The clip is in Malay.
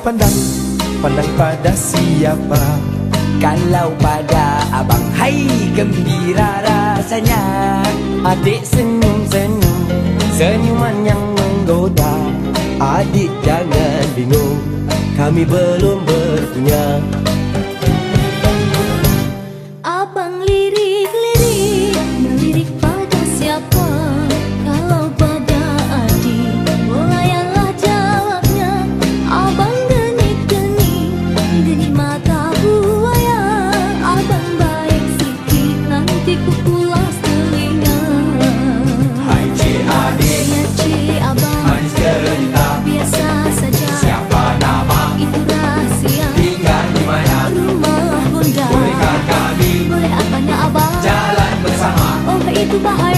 pandang, pandang pada siapa? Kalau pada abang, hai gembira rasanya. Adik senyum-senyum, senyuman yang menggoda. Adik jangan bingung, kami belum berpunya. Abang lirik-lirik, melirik pada siapa? Kalau pada adik, melayanlah jawabnya. Abang genik-genik, genik mata buaya. Abang baik sikit, nanti ku pulas telinga. Hai cik adik, Ya cik abang, manis cerita, biasa saja. siapa nama, Itu rahasia, tinggal di mana, rumah bunda. bolehkah kami Boleh apanya abang? jalan bersama? Oh itu bahaya.